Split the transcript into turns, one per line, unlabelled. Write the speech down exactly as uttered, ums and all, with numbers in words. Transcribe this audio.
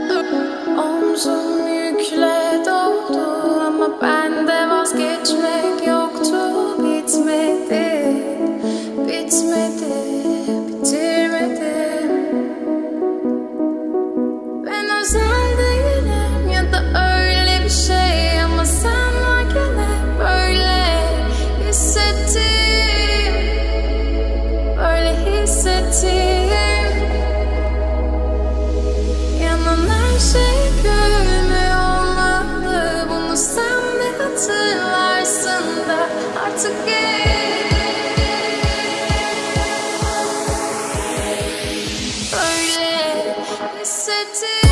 Omzum yükle doldu ama bende vazgeçmek yoktu. Bitmedi, bitmedi, bitirmedim. Ben özel değilim ya da öyle bir şey, ama sen varken hep böyle hissettim, böyle hissettim. Yanan her şey gülmüyor olmalı, bunu sen de hatırlarsın da artık gel. Böyle hissettim.